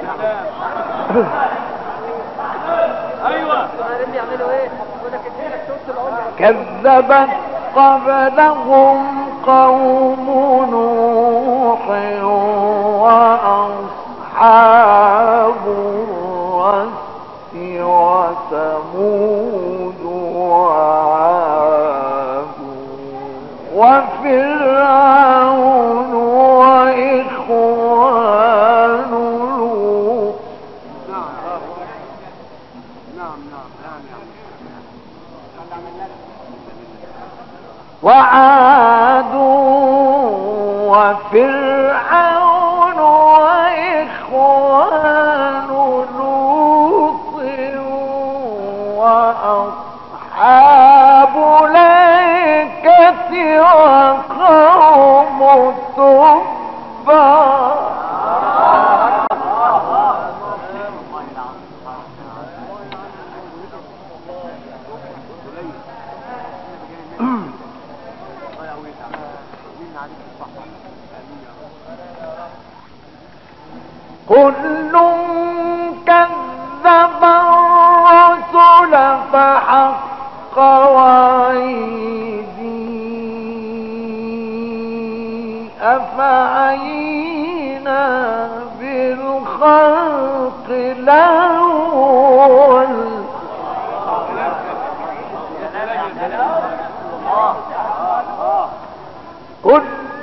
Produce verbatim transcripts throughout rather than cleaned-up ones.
كذبت قبلهم قوم نوح وأصحاب الرس وثمود وعاد وفرعون وإخوان لوط. وعاد وفرعون وإخوان لوط وأصحاب الأيكة وقوم تبع. كل كذب الرسل فحق وعيدي أفعينا بالخلق الأول. كل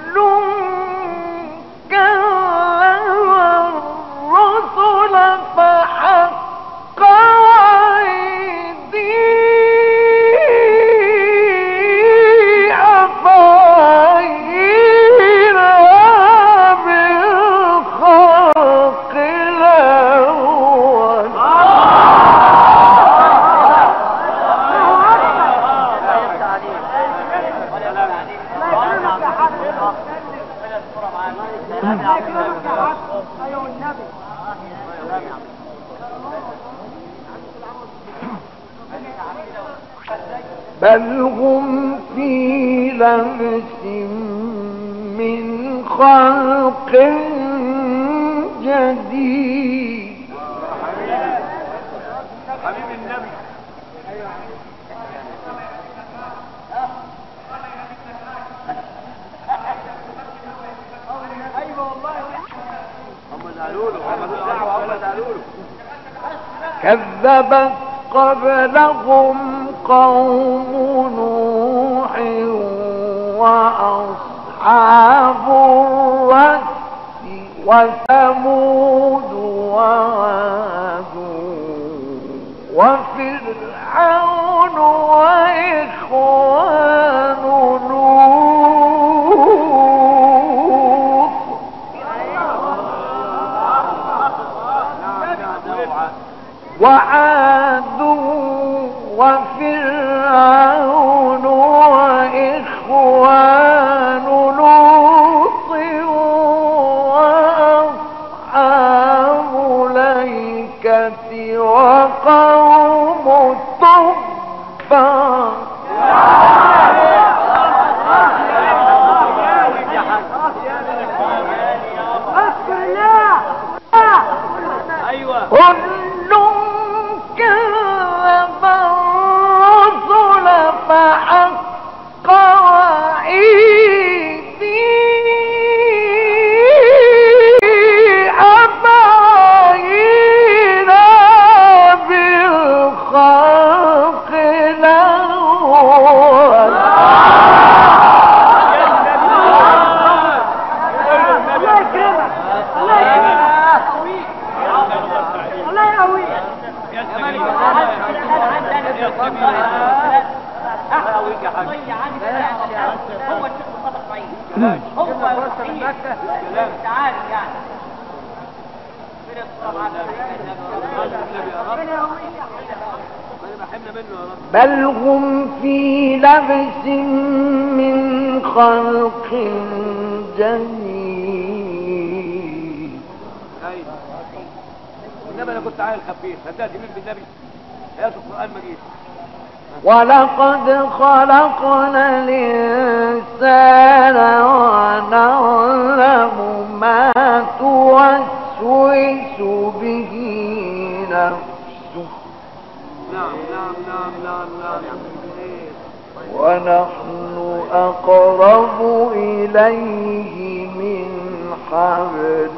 بل هم في لبس من خلق جديد. حبيب النبي كذبت قبلهم قوم نوح وأصحاب الرس وثمود وعاد وفرعون وإخوان لوط. وعاد وفرعون وإخوان لوط وأصحاب الأيكة وقوم تبع. بل هم في لبس من خلق جديد. النبي انا كنت عايل خفيف صدقت مين بالنبي ايات القران مجيد. ولقد خلقنا الإنسان ونعلم ما توسوس توسوس به نفسه نعم نعم نعم نعم نعم ونحن أقرب إليه من حبل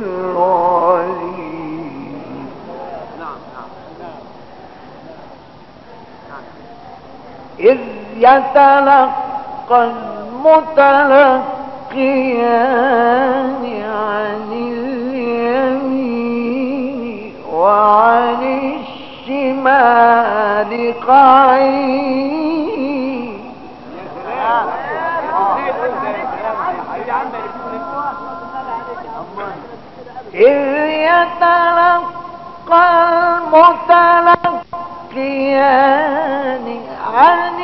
الوريد. نعم نعم إذ يتلقى المتلقيان عن اليمين وعن الشمال قعيد. إذ يتلقى المتلقيان عن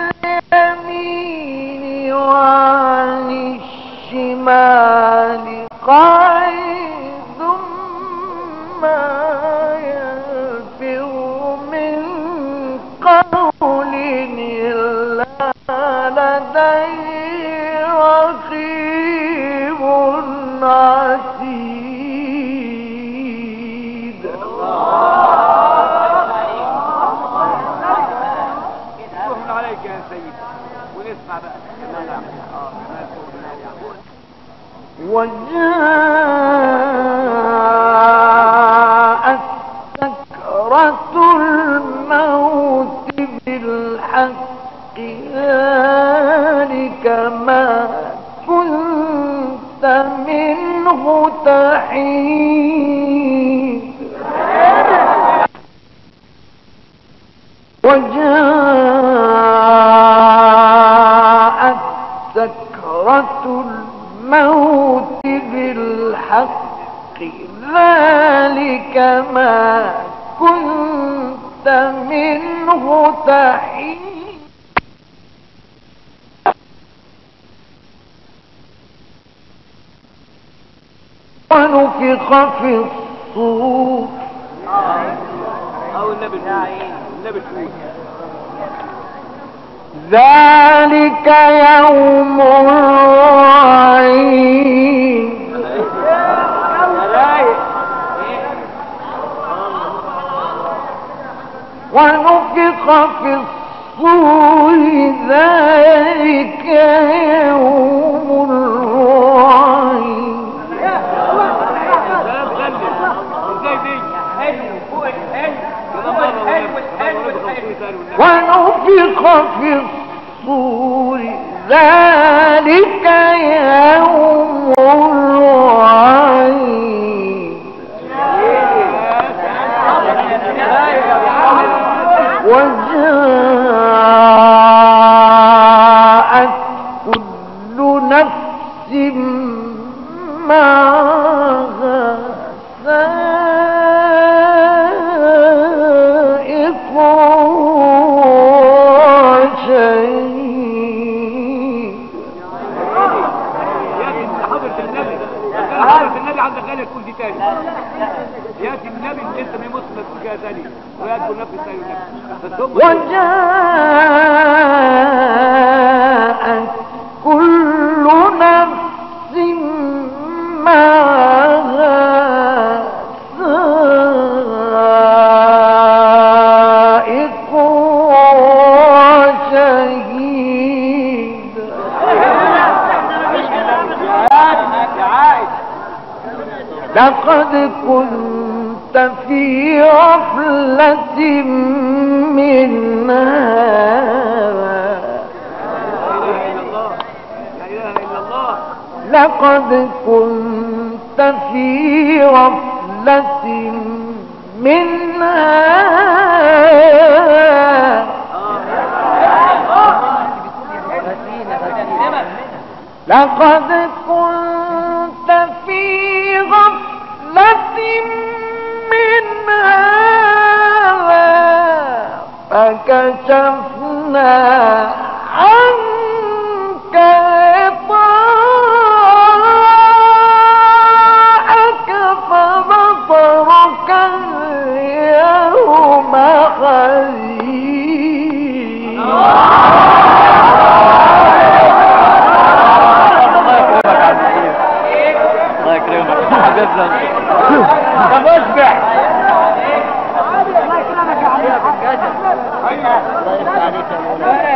اليمين وعن الشمال قعيد ما يلفظ من قول إلا لديه رقيب عتيد. عليك يا سيدي ونسمع بقى. وجاءت سكرة الموت بالحق ذلك ما كنت منه تحيد. وجاءت سكرة الموت بالحق ذلك ما كنت منه تحيد. ونفخ في الصور أو النبي النبي تقول ذلك يوم الوعيد. ونفخ في الصور ذلك يوم الوعيد. ونفخ في الصور ذلك يوم الوعيد. وجاءت كل نفس معها سائق وشهيد. ياتي حضرة النبي حضرة النبي عندك غالية تقول دي تاني. ياتي النبي لسه ما يمص ما تقول كده تاني ويأكل نفس الثاني والنبي. وجاءت كل نفس معها سائق وشهيد. لقد كنت في غفلة من هذا. لقد كنت في غفلة من هذا. لقد كنت في غفلة من هذا فكشفنا عنك غطاءك فبصرك اليوم حديد. الله يكرمك حبيبنا يصبح. الله يكرمك يا عم. ايوه الله يفتح عليك يا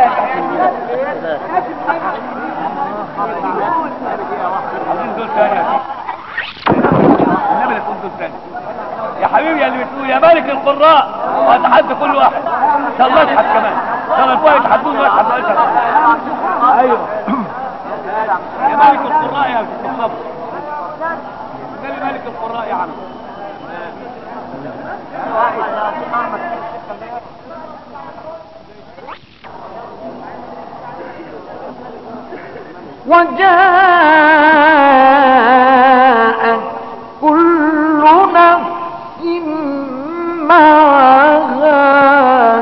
عايزين دول ثاني يا سيدي. النبي اللي تقول دول ثاني يا حبيبي، اللي بتقول يا ملك القراء واتحدى كل واحد. ان شاء الله اضحك كمان، ان شاء الله الفوق يتحدون واحد واضحك. ايوه يا ملك القراء يا مصطفى، النبي ملك القراء يا عم. وجاءت كل نفس معها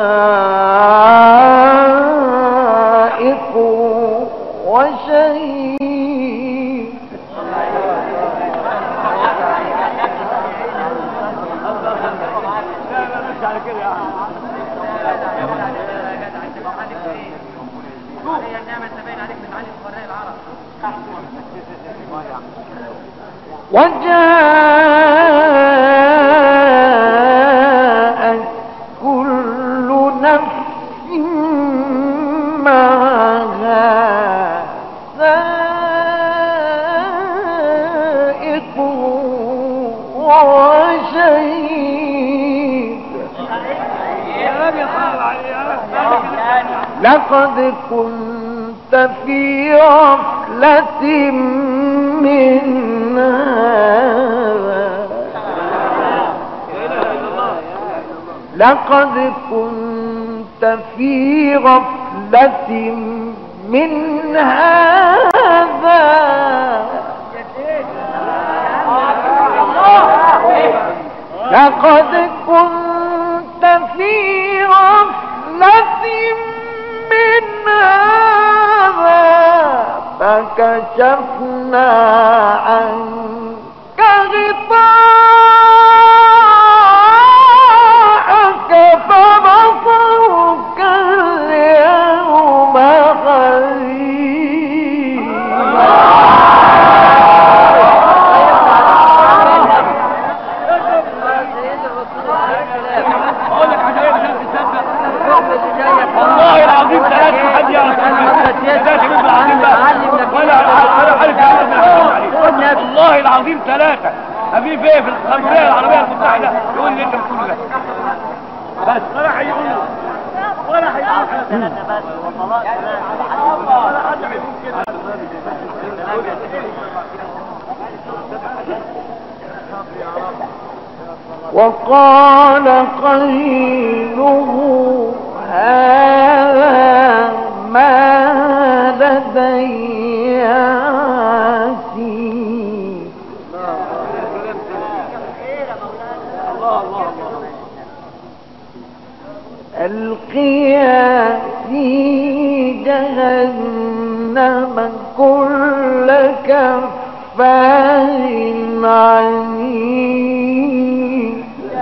سائق وشهيد. لا لا مش على كده يا عم. وجاءت كل نفس معها سائق وشهيد. لقد كنت في غفلة من هذا، لقد كنت في غفلة من هذا. لقد كنت في غفلة من هذا فكشفنا عنك غطاءك فبصرك اليوم حديد. اقول لك عشان مش هتصدق والله العظيم ثلاثة حد يعرف والله العظيم ثلاثة أبي فيه في الخمسية العربية المتحدة يقول لي انت بتقول لك بس ولا هيقول ولا هيقول ولا حد هيقول كده. وقال قرينه هذا ما لدي عتيد. ألقيا في جهنم كل كفار عنيد.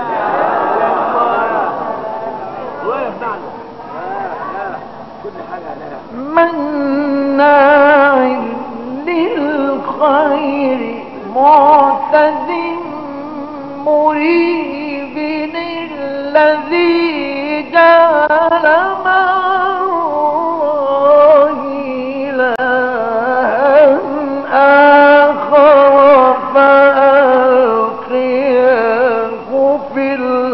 مناع للخير معتد مريب الذي جعل مع الله إلها آخر فألقياه في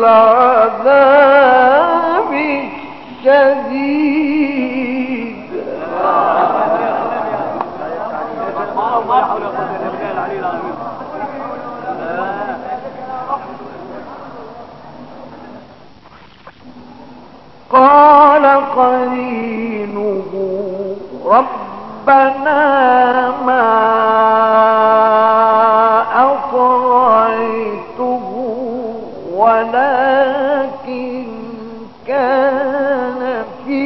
العذاب الشديد. قال قرينه ربنا ما أطغيته ولكن كان في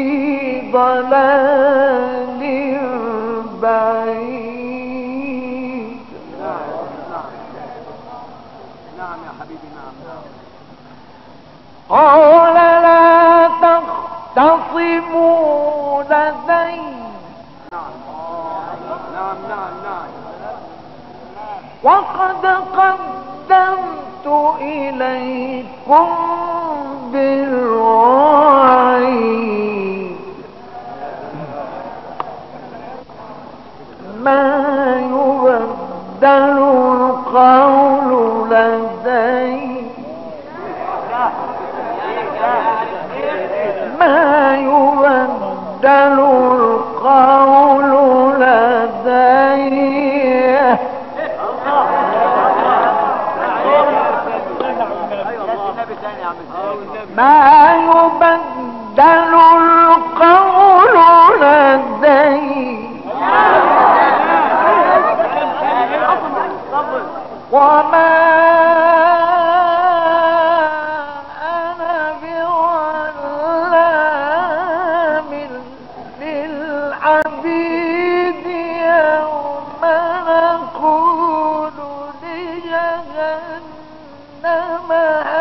ضلال بعيد. نعم يا حبيبي نعم. قال لا تختصموا لدي. نعم نعم نعم. وقد قدمت إليكم بالوعي ما يبدل القول لدي ما يبدل القول لدي ما يبدل القول لدي وما أنا بظلام للعبيد يوم نقول لجهنم